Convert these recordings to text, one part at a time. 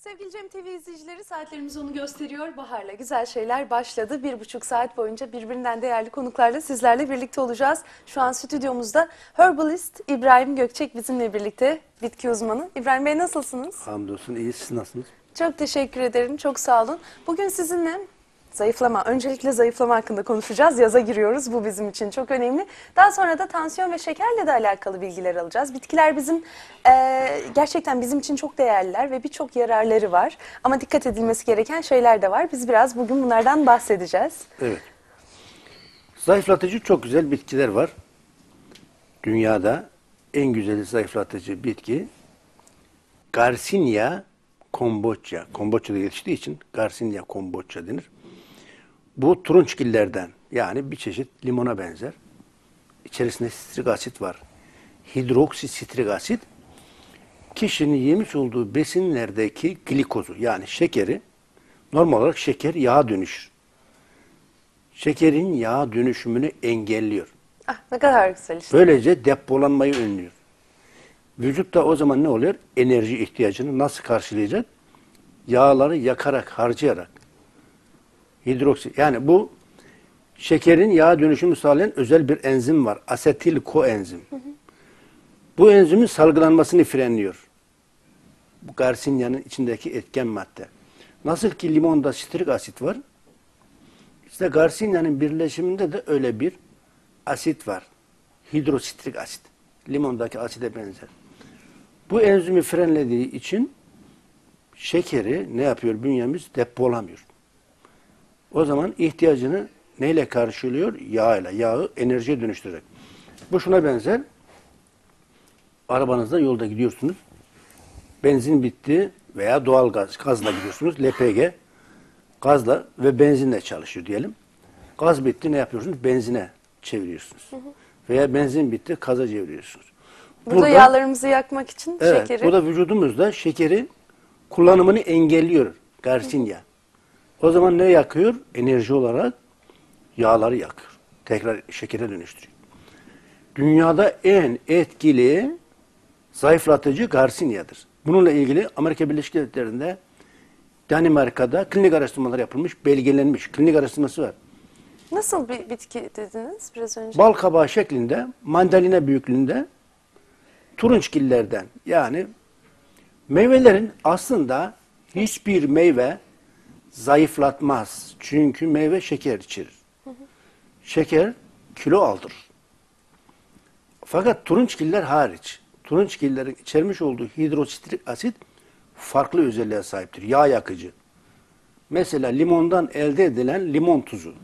Sevgili Cem TV izleyicileri, saatlerimiz onu gösteriyor. Bahar'la güzel şeyler başladı. 1,5 saat boyunca birbirinden değerli konuklarla sizlerle birlikte olacağız. Şu an stüdyomuzda Herbalist İbrahim Gökçek bizimle birlikte, bitki uzmanı. İbrahim Bey, nasılsınız? Hamdolsun, iyi. Siz nasılsınız? Çok teşekkür ederim, çok sağ olun. Bugün sizinle öncelikle zayıflama hakkında konuşacağız. Yaza giriyoruz, bu bizim için çok önemli. Daha sonra da tansiyon ve şekerle de alakalı bilgiler alacağız. Bitkiler gerçekten bizim için çok değerliler ve birçok yararları var. Ama dikkat edilmesi gereken şeyler de var. Biz biraz bugün bunlardan bahsedeceğiz. Evet. Zayıflatıcı çok güzel bitkiler var. Dünyada en güzeli zayıflatıcı bitki Garcinia kombucha. Kombucha'da yetiştiği için Garcinia kombucha denir. Bu turunçgillerden, yani bir çeşit limona benzer. İçerisinde sitrik asit var. Hidroksisitrik asit kişinin yemiş olduğu besinlerdeki glikozu, yani şekeri, normal olarak şeker yağa dönüşür. Şekerin yağa dönüşümünü engelliyor. Ah, ne kadar güzel işte. Böylece depolanmayı önlüyor. Vücutta o zaman ne oluyor? Enerji ihtiyacını nasıl karşılayacak? Yağları yakarak, harcayarak. Hidroksit. Yani bu şekerin yağa dönüşümünü sağlayan özel bir enzim var. Asetil koenzim. Bu enzimin salgılanmasını frenliyor. Bu Garcinia'nın içindeki etken madde. Nasıl ki limonda sitrik asit var, İşte Garcinia'nın birleşiminde de öyle bir asit var. Hidrositrik asit. Limondaki aside benzer. Bu enzimi frenlediği için şekeri ne yapıyor bünyemiz? Depolamıyor. O zaman ihtiyacını neyle karşılıyor? Yağ ile. Yağı enerjiye dönüştürerek. Bu şuna benzer. Arabanızda yolda gidiyorsunuz. Benzin bitti veya doğal gazla gidiyorsunuz. LPG gazla ve benzinle çalışıyor diyelim. Gaz bitti, ne yapıyorsunuz? Benzine çeviriyorsunuz. Veya benzin bitti, gaza çeviriyorsunuz. Burada yağlarımızı yakmak için evet, şekeri. Bu da vücudumuzda şekeri kullanımını engelliyor Garcinia. O zaman ne yakıyor? Enerji olarak yağları yakıyor. Tekrar şekere dönüştürüyor. Dünyada en etkili zayıflatıcı Garcinia'dır. Bununla ilgili Amerika Birleşik Devletleri'nde, Danimarka'da klinik araştırmalar yapılmış, belgelenmiş. Klinik araştırması var. Nasıl bir bitki dediniz biraz önce? Bal kabağı şeklinde, mandalina büyüklüğünde, turunçgillerden, yani meyvelerin aslında hiçbir meyve zayıflatmaz. Çünkü meyve şeker içerir. Şeker kilo aldırır. Fakat turunçgiller hariç, turunçgillerin içermiş olduğu hidrositrik asit farklı özelliğe sahiptir. Yağ yakıcı. Mesela limondan elde edilen limon tuzu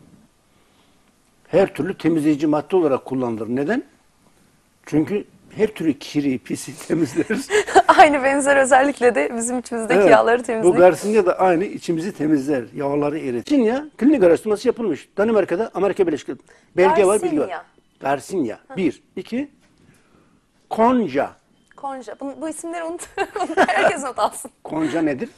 her türlü temizleyici madde olarak kullanılır. Neden? Çünkü her türlü kiri, pisi temizler. Aynı benzer özellikle de bizim içimizdeki Evet, yağları temizliyor. bu Garcinia da aynı içimizi temizler, yağları eritir. Garcinia klinik araştırması yapılmış. Danimarka'da, Amerika Birleşik Devletleri. Belge var, bilgi var. Garcinia. Bir. İki. Konca. Konca. Bu isimleri herkes not alsın. Konca nedir?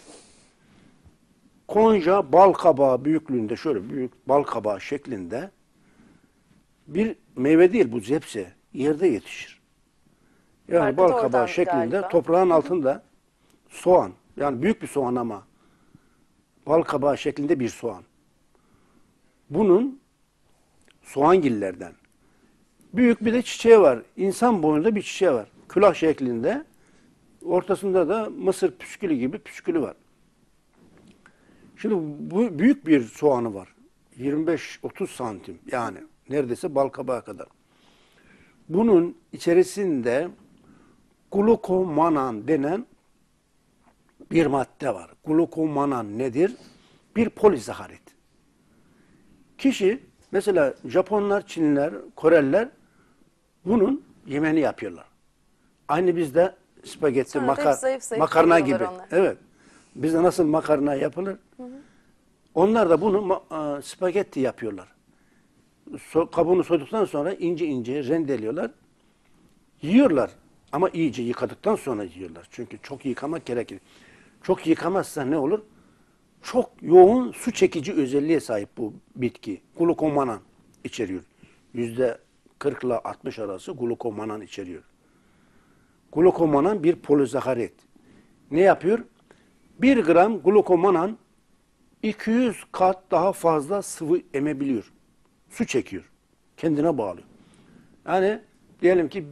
Konca bal kabağı büyüklüğünde, şöyle büyük bal kabağı şeklinde bir meyve değil, bu zepse. Yerde yetişir. Yani Farkı bal da kabağı oradan şeklinde galiba. toprağın altında soğan. Yani büyük bir soğan ama bal kabağı şeklinde bir soğan. Bunun soğangillerden. Büyük bir de çiçeği var. İnsan boyunda bir çiçeği var. Külah şeklinde. Ortasında da mısır püskülü gibi püskülü var. Şimdi bu büyük bir soğanı var. 25-30 santim, yani neredeyse bal kabağı kadar. Bunun içerisinde glukomanan denen bir madde var. Glukomanan nedir? Bir polisaharit. Kişi, mesela Japonlar, Çinliler, Koreliler bunun yemeğini yapıyorlar. Aynı bizde spagetti, Sonra da zayıf zayıf makarna gibi. yiyorlar onlar. Evet. Bizde nasıl makarna yapılır? Onlar da bunu spagetti yapıyorlar. Kabuğunu soyduktan sonra ince ince rendeliyorlar. Yiyorlar. Ama iyice yıkadıktan sonra yiyorlar. Çünkü çok yıkamak gerekir. Çok yıkamazsa ne olur? Çok yoğun su çekici özelliğe sahip bu bitki. Glukomanan içeriyor. %40 ile 60 arası glukomanan içeriyor. Glukomanan bir polisaharit. Ne yapıyor? 1 gram glukomanan 200 kat daha fazla sıvı emebiliyor. Su çekiyor. Kendine bağlıyor. Yani diyelim ki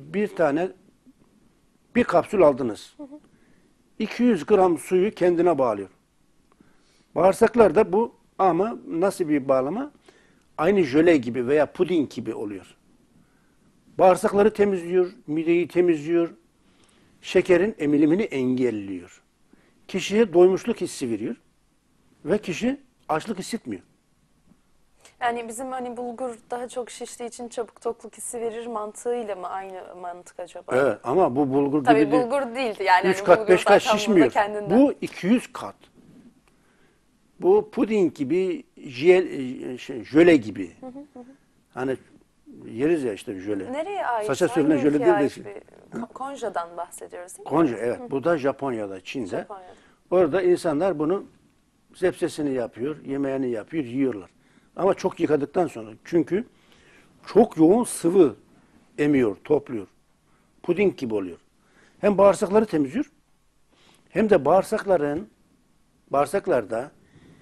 bir kapsül aldınız. 200 gram suyu kendine bağlıyor. Bağırsaklarda bu ama nasıl bir bağlama? Aynı jöle gibi veya puding gibi oluyor. Bağırsakları temizliyor, mideyi temizliyor, şekerin emilimini engelliyor. Kişiye doymuşluk hissi veriyor ve kişi açlık hissetmiyor. Yani bizim hani bulgur daha çok şiştiği için çabuk tokluk hissi verir mantığıyla mı aynı mantık acaba? Evet ama bu bulgur Tabii gibi değil. bulgur değildi yani. 3 hani kat bulgur 5 kat zaten şişmiyor. burada kendinden. Bu 200 kat. Bu puding gibi, jöle gibi. Hani yeriz ya işte jöle. Nereye ait? Saça Hangi sürülen jöle ülkeye değil de. ait bir Konja'dan bahsediyoruz değil mi? Konca evet. Bu da Japonya'da, Çin'de. Japonya'da. Orada insanlar bunu zepsesini yapıyor, yemeğini yapıyor, yiyorlar. Ama çok yıkadıktan sonra. Çünkü çok yoğun sıvı emiyor, topluyor. Puding gibi oluyor. Hem bağırsakları temizliyor, hem de bağırsaklarda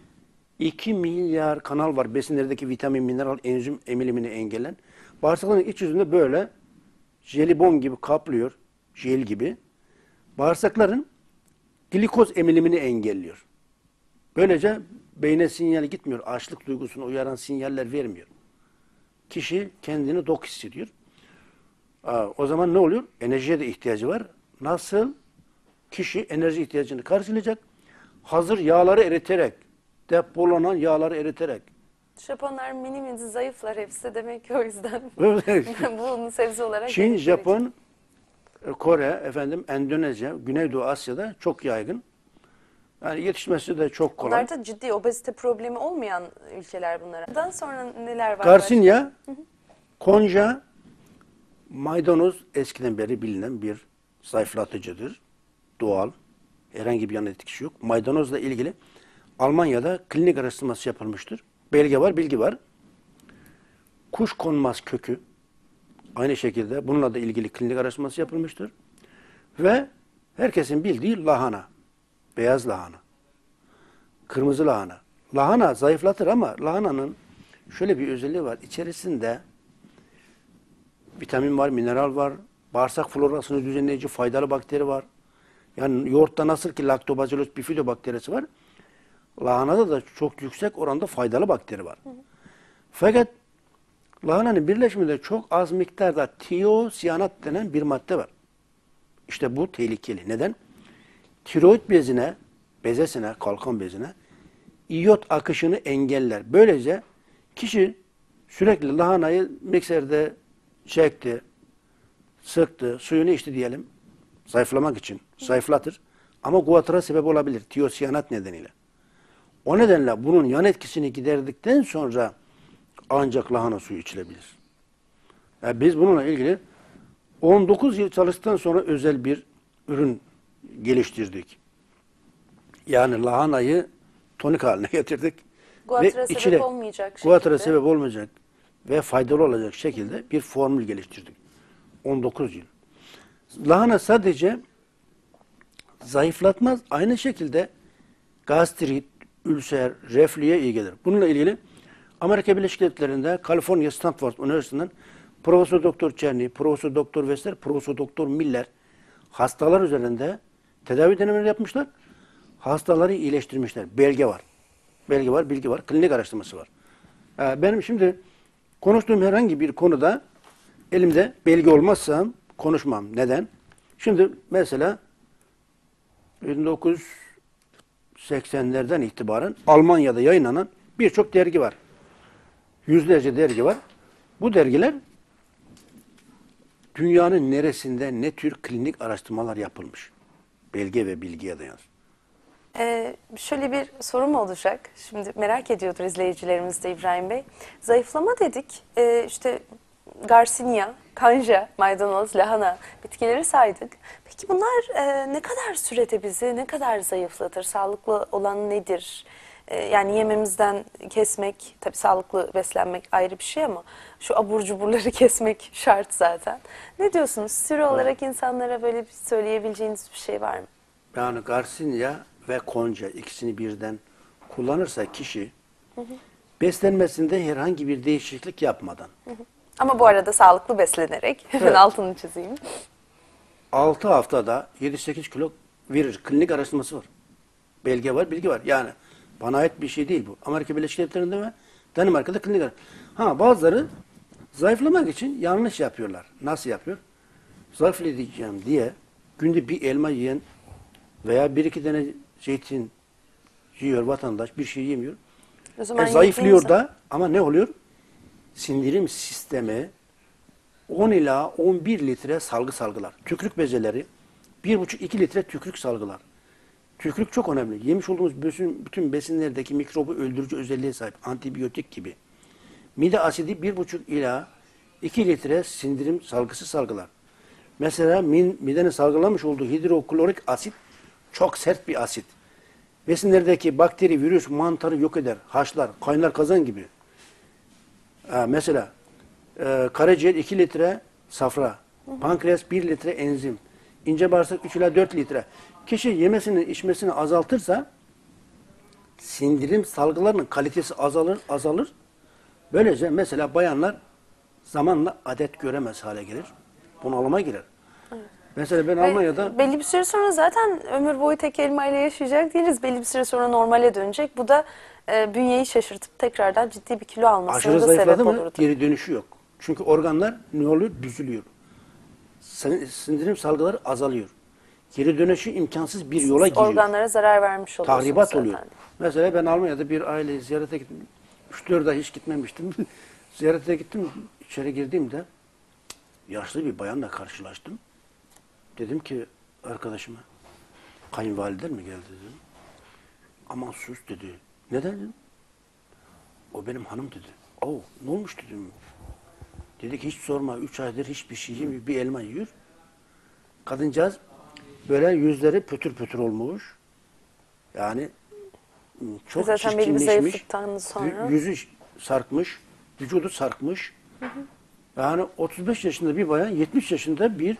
2 milyar kanal var. Besinlerdeki vitamin, mineral, enzim emilimini engelleyen. Bağırsakların iç yüzünde böyle jelibon gibi kaplıyor. Jel gibi. Bağırsakların glikoz emilimini engelliyor. Böylece beyne sinyal gitmiyor. Açlık duygusunu uyaran sinyaller vermiyor. Kişi kendini tok hissediyor. O zaman ne oluyor? Enerjiye de ihtiyacı var. Nasıl? Kişi enerji ihtiyacını karşılayacak. Hazır yağları eriterek, depolanan yağları eriterek. Japonlar mini mini zayıflar hepsi demek ki o yüzden. Bunu sebze olarak Çin, yedikleri Japon, Kore, Endonezya, Güneydoğu Asya'da çok yaygın. Yani yetişmesi de çok kolay. Onlarda ciddi obezite problemi olmayan ülkeler bunlar. Ondan sonra neler var? Garcinia, konca, maydanoz eskiden beri bilinen bir zayıflatıcıdır. Doğal. Herhangi bir yan etkisi yok. Maydanozla ilgili Almanya'da klinik araştırması yapılmıştır. Belge var, bilgi var. Kuşkonmaz kökü aynı şekilde bununla da ilgili klinik araştırması yapılmıştır. Ve herkesin bildiği lahana. Beyaz lahana. Kırmızı lahana. Lahana zayıflatır ama lahananın şöyle bir özelliği var. İçerisinde vitamin var, mineral var, bağırsak florasını düzenleyici faydalı bakteri var. Yani yoğurtta nasıl ki Lactobacillus bifidobakterisi var, lahanada da çok yüksek oranda faydalı bakteri var. Fakat lahananın birleşiminde çok az miktarda tiosyanat denen bir madde var. İşte bu tehlikeli. Neden? Tiroid bezesine, kalkan bezine iyot akışını engeller. Böylece kişi sürekli lahanayı mikserde çekti, sıktı, suyunu içti diyelim. Zayıflamak için. Zayıflatır. Ama guatıra sebep olabilir. Tiyosyanat nedeniyle. O nedenle bunun yan etkisini giderdikten sonra ancak lahana suyu içilebilir. Yani biz bununla ilgili 19 yıl çalıştıktan sonra özel bir ürün geliştirdik. Yani lahanayı tonik haline getirdik. Guatıra sebep olmayacak şekilde. Guatıra sebep olmayacak ve faydalı olacak şekilde bir formül geliştirdik. 19 yıl. Lahana sadece zayıflatmaz, aynı şekilde gastrit, ülser, reflüye iyi gelir. Bununla ilgili Amerika Birleşik Devletleri'nde Kaliforniya Stanford Üniversitesi'nden Profesör Doktor Çerny, Profesör Doktor Wester, Profesör Doktor Miller hastalar üzerinde tedavi denemeleri yapmışlar. Hastaları iyileştirmişler. Belge var. Belge var, bilgi var. Klinik araştırması var. Benim şimdi konuştuğum herhangi bir konuda elimde belge olmazsa konuşmam. Neden? Şimdi mesela 1980'lerden itibaren Almanya'da yayınlanan birçok dergi var. Yüzlerce dergi var. Bu dergiler dünyanın neresinde ne tür klinik araştırmalar yapılmış. Belge ve bilgiye dayanır. Şöyle bir sorum olacak. Şimdi merak ediyordur izleyicilerimiz de İbrahim Bey. Zayıflama dedik. İşte Garcinia, kanja, maydanoz, lahana bitkileri saydık. Peki bunlar ne kadar sürede bizi ne kadar zayıflatır? Sağlıklı olan nedir? Yani yememizden kesmek, tabii sağlıklı beslenmek ayrı bir şey ama şu abur cuburları kesmek şart zaten. Ne diyorsunuz? Süre olarak insanlara böyle bir söyleyebileceğiniz bir şey var mı? Yani Garcinia ve konca ikisini birden kullanırsa kişi beslenmesinde herhangi bir değişiklik yapmadan Ama bu arada sağlıklı beslenerek, hemen Evet. altını çizeyim. 6 haftada 7-8 kilo verir. Klinik araştırması var. Belge var, bilgi var. Yani bana ait bir şey değil bu. Amerika Birleşik Devletleri'nde ve Danimarka'da klinik araştırma. Bazıları zayıflamak için yanlış yapıyorlar. Nasıl yapıyor? Zayıflayacağım diye günde bir elma yiyen veya bir iki tane zeytin yiyor vatandaş, bir şey yemiyor. O zaman Zayıflıyor yediğiniz da ama ne oluyor? Sindirim sistemi 10 ila 11 litre salgı salgılar. Tükürük bezeleri 1,5-2 litre tükürük salgılar. Tükürük çok önemli. Yemiş olduğumuz bütün besinlerdeki mikrobu öldürücü özelliğe sahip. Antibiyotik gibi. Mide asidi 1,5 ila 2 litre sindirim salgısı salgılar. Mesela midenin salgılamış olduğu hidroklorik asit çok sert bir asit. Besinlerdeki bakteri, virüs, mantarı yok eder, haşlar, kaynar kazan gibi. Mesela karaciğer 2 litre safra, pankreas 1 litre enzim, ince bağırsak 3 ila 4 litre. Kişi yemesini, içmesini azaltırsa sindirim salgılarının kalitesi azalır. Böylece mesela bayanlar zamanla adet göremez hale gelir. Bunalıma girer. Mesela ben Almanya'da Belli bir süre sonra zaten ömür boyu tek elma ile yaşayacak değiliz. Belli bir süre sonra normale dönecek. Bu da bünyeyi şaşırtıp tekrardan ciddi bir kilo almasına aşırı da zayıfladı sebep mı olurdu. geri dönüşü yok. Çünkü organlar ne oluyor? Büzülüyor. Sindirim salgıları azalıyor. Geri dönüşü imkansız bir yola giriyor. Organlara zarar vermiş oluyorsunuz Tahribat zaten. oluyor. Mesela ben Almanya'da bir aileyi ziyarete gittim. 3-4 ay hiç gitmemiştim. Ziyarete gittim. İçeri girdiğimde yaşlı bir bayanla karşılaştım. Dedim ki arkadaşıma, kayınvaliden mi geldi dedim. Aman sus dedi. Neden dedim. O benim hanım dedi. Ne olmuş dedim. Dedi ki hiç sorma 3 aydır hiçbir şey yemiyor. Bir elma yiyor. Kadıncağız böyle yüzleri pötür pötür olmuş. Yani çok Zaten belli bir çirkinleşmiş. zayıflıktan sonra. Yüzü sarkmış. Vücudu sarkmış. Yani 35 yaşında bir bayan 70 yaşında bir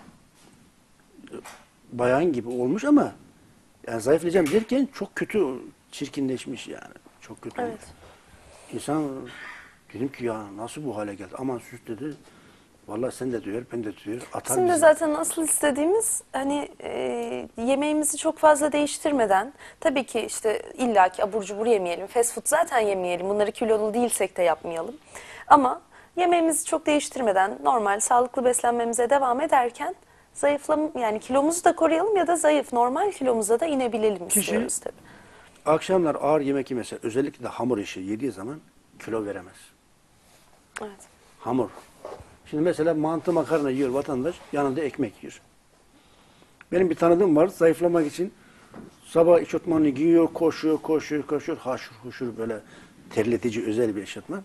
bayan gibi olmuş ama yani zayıflayacağım derken çok kötü çirkinleşmiş yani. Çok kötü olmuş. Evet. İnsan dedim ki ya nasıl bu hale geldi? Aman sus dedi. Vallahi sen de diyor, ben de diyor. Atar Bizim de bizi. zaten asıl istediğimiz hani yemeğimizi çok fazla değiştirmeden tabii ki işte illaki abur cubur yemeyelim, fast food zaten yemeyelim, bunları kilolu değilsek de yapmayalım. Ama yemeğimizi çok değiştirmeden normal sağlıklı beslenmemize devam ederken yani kilomuzu da koruyalım ya da zayıf normal kilomuza da inebilelim Kişi- istiyoruz tabii. Akşamlar ağır yemek yemese özellikle de hamur işi yediği zaman kilo veremez. Evet. Hamur. Şimdi mesela mantı makarna yiyor vatandaş, yanında ekmek yiyor. Benim bir tanıdığım var, zayıflamak için sabah eşofmanını giyiyor, koşuyor, haşır huşur böyle terletici özel bir eşofman.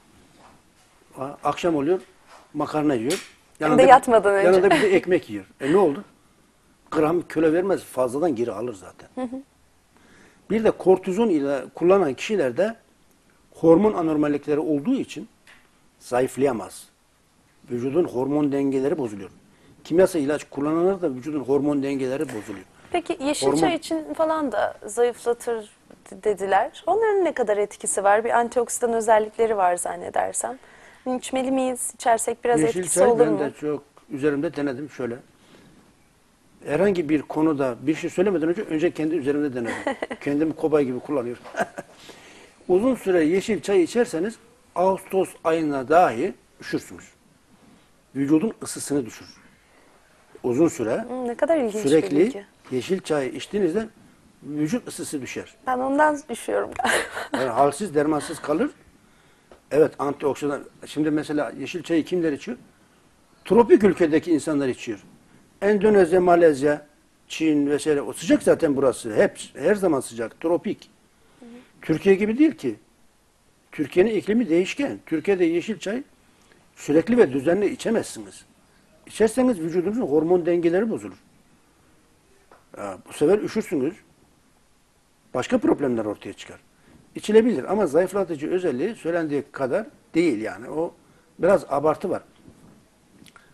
Akşam oluyor, makarna yiyor. Hem de yatmadan önce. Yanında bir de ekmek yiyor. Ne oldu? Gram kilo vermez, fazladan geri alır zaten. Bir de kortizon ile kullanan kişilerde hormon anormallikleri olduğu için zayıflayamaz. Vücudun hormon dengeleri bozuluyor. Kimyasal ilaç kullananlar da vücudun hormon dengeleri bozuluyor. Peki yeşil Hormon- çay için falan da zayıflatır dediler. Onların ne kadar etkisi var? Bir antioksidan özellikleri var zannedersem. İçmeli miyiz? İçersek biraz Yeşil etkisi çay olur ben mu? de çok üzerimde denedim şöyle. Herhangi bir konuda bir şey söylemeden önce kendi üzerimde denedim. Kendimi kobay gibi kullanıyorum. Uzun süre yeşil çay içerseniz Ağustos ayına dahi üşürsünüz. Vücudun ısısını düşürür. Uzun süre Ne kadar ilginç bir sürekli bilgi. yeşil çay içtiğinizde vücut ısısı düşer. Ben ondan düşüyorum galiba. Yani halsiz, dermansız kalır. Evet, antioksidan. Şimdi mesela yeşil çayı kimler içiyor? Tropik ülkedeki insanlar içiyor. Endonezya, Malezya, Çin vesaire. O sıcak zaten burası. Hep her zaman sıcak. Tropik. Türkiye gibi değil ki. Türkiye'nin iklimi değişken. Türkiye'de yeşil çay sürekli ve düzenli içemezsiniz. İçerseniz vücudunuzun hormon dengeleri bozulur. Bu sefer üşürsünüz. Başka problemler ortaya çıkar. İçilebilir ama zayıflatıcı özelliği söylendiği kadar değil yani. O biraz abartı var.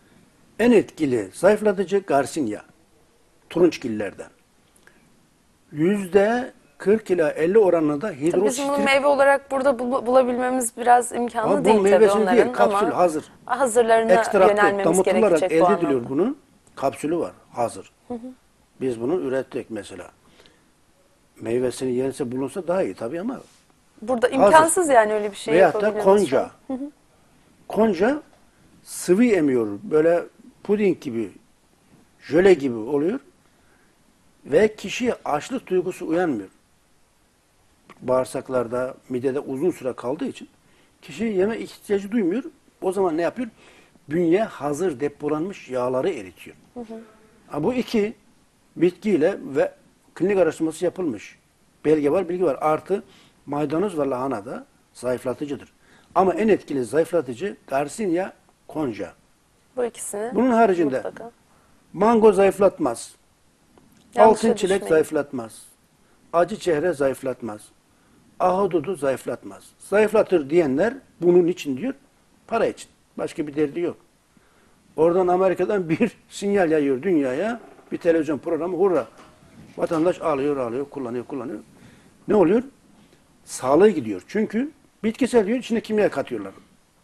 En etkili zayıflatıcı Garcinia. Turunçgillerden. %40 ila 50 oranında Tabii bizim bunu hidroksitrik. meyve olarak burada bulabilmemiz biraz imkanlı Ama bu değil tabii meyvesi onların değil, kapsül ama hazır. hazırlarına Ekstraktı yönelmemiz damıtılarak gerekecek elde bu ediliyor anlamda. bunun. Kapsülü var hazır. Biz bunu ürettik mesela. Meyvesini yense bulunsa daha iyi tabii ama. Burada imkansız yani öyle bir şey Veyahut da yapabilmemiz şu konca. an. Konca sıvı emiyor. Böyle puding gibi, jöle gibi oluyor. Ve kişiye açlık duygusu uyanmıyor. Bağırsaklarda, midede uzun süre kaldığı için kişi yeme ihtiyacı duymuyor. O zaman ne yapıyor? Bünye hazır depolanmış yağları eritiyor. Ha, bu iki bitkiyle ve klinik araştırması yapılmış. Belge var, bilgi var. Artı maydanoz ve lahana da zayıflatıcıdır. Ama en etkili zayıflatıcı Garcinia konca. Bu ikisini Bunun haricinde mutlaka. mango zayıflatmaz. Yanlışa Altın çilek düşmeyin. zayıflatmaz. Acı çehre zayıflatmaz. Ahududu zayıflatmaz. Zayıflatır diyenler bunun için diyor, para için. Başka bir derdi yok. Oradan Amerika'dan bir sinyal yayıyor dünyaya. Bir televizyon programı hurra. Vatandaş alıyor, kullanıyor. Ne oluyor? Sağlığı gidiyor. Çünkü bitkisel diyor, içine kimya katıyorlar.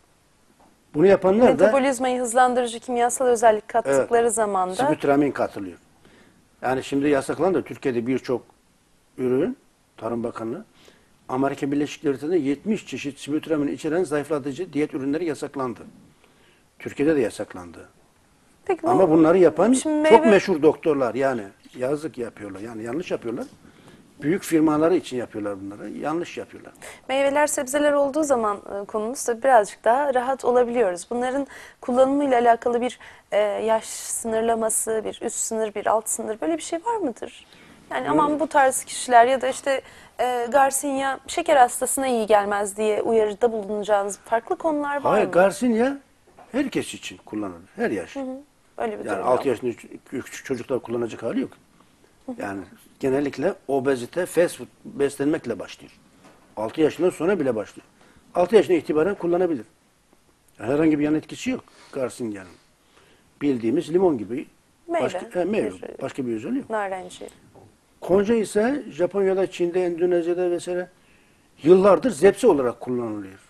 Bunu yapanlar da Metabolizmayı hızlandırıcı kimyasal özellik kattıkları zamanda sibütramin katılıyor. Yani şimdi yasaklandı. Türkiye'de birçok ürün, Tarım Bakanlığı, Amerika Birleşik Devletleri'nde 70 çeşit sibütramin içeren zayıflatıcı diyet ürünleri yasaklandı. Türkiye'de de yasaklandı. peki bu, Ama bunları yapan şimdi çok meyve- meşhur doktorlar, yani yazık yapıyorlar. Yani yanlış yapıyorlar. Büyük firmaları için yapıyorlar bunları. Yanlış yapıyorlar. meyveler, sebzeler olduğu zaman konumuz da birazcık daha rahat olabiliyoruz. Bunların kullanımıyla alakalı bir yaş sınırlaması, bir üst sınır, bir alt sınır böyle bir şey var mıdır? Yani aman bu tarz kişiler ya da işte Garcinia şeker hastasına iyi gelmez diye uyarıda bulunacağınız farklı konular var Hayır, mı? Garcinia herkes için kullanılır. Her yaş. Öyle bir Yani durum 6 yok. yaşında küçük çocuklar kullanacak hali yok. Yani genellikle obezite, fast food beslenmekle başlıyor. 6 yaşından sonra bile başlıyor. 6 yaşına itibaren kullanabilir. Herhangi bir yan etkisi yok Garcinia'nın. Bildiğimiz limon gibi. Meyve. Meyve. Bir- Başka bir özelliği yok. Narenci. Konca ise Japonya'da, Çin'de, Endonezya'da vesaire yıllardır zepse olarak kullanılıyor.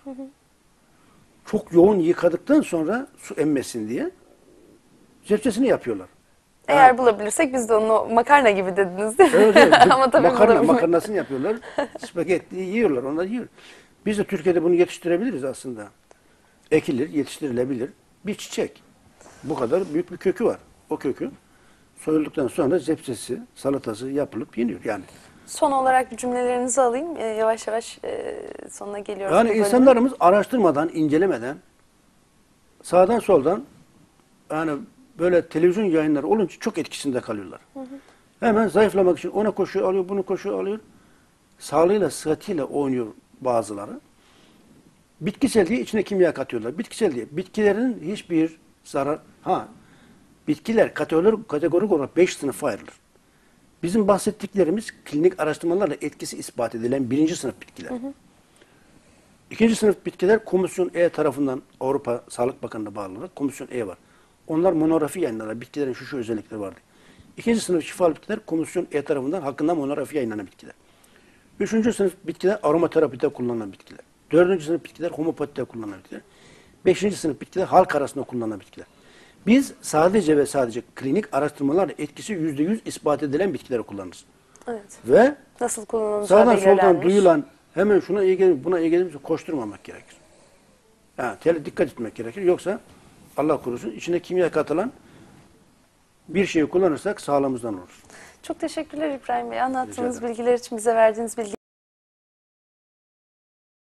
Çok yoğun yıkadıktan sonra su emmesin diye zepsesini yapıyorlar. Eğer bulabilirsek biz de onu makarna gibi dediniz değil mi? Evet, evet. Ama tabii Makarnasını yapıyorlar. Spagetti yiyorlar. Onlar yiyor. Biz de Türkiye'de bunu yetiştirebiliriz aslında. Ekilir, yetiştirilebilir. Bir çiçek. Bu kadar büyük bir kökü var. O kökü soyulduktan sonra zepsesi, salatası yapılıp yeniyor yani. Son olarak bir cümlelerinizi alayım. Yavaş yavaş sonuna geliyoruz. bu Yani bölümün. insanlarımız araştırmadan, incelemeden, sağdan soldan, yani böyle televizyon yayınları olunca çok etkisinde kalıyorlar. Hemen zayıflamak için ona koşuyor, alıyor, bunu koşuyor, alıyor. Sağlığıyla, sıhhatiyle oynuyor bazıları. Bitkisel diye içine kimya katıyorlar. Bitkisel diye. Bitkilerin hiçbir zarar... Bitkiler kategorik olarak 5 sınıfa ayrılır. Bizim bahsettiklerimiz klinik araştırmalarla etkisi ispat edilen 1. sınıf bitkiler. 2. sınıf bitkiler Komisyon E tarafından, Avrupa Sağlık Bakanlığı'na bağlı olarak Komisyon E var. Onlar monografi yayınlarlar. Bitkilerin şu özellikleri vardı. 2. sınıf şifalı bitkiler Komisyon E tarafından hakkında monografi yayınlanan bitkiler. 3. sınıf bitkiler aromaterapide kullanılan bitkiler. 4. sınıf bitkiler homopatide kullanılan bitkiler. 5. sınıf bitkiler halk arasında kullanılan bitkiler. Biz sadece ve sadece klinik araştırmalarla etkisi %100 ispat edilen bitkileri kullanırız. Evet. Ve Nasıl kullanılacağı sağdan soldan belirlenmiş. duyulan hemen şuna iyi gelir, buna iyi gelir koşturmamak gerekir. Yani dikkat etmek gerekir. Yoksa Allah korusun içine kimya katılan bir şeyi kullanırsak sağlığımızdan olur. Çok teşekkürler İbrahim Bey. Rica Anlattığınız ederim. bilgiler için, bize verdiğiniz bilgi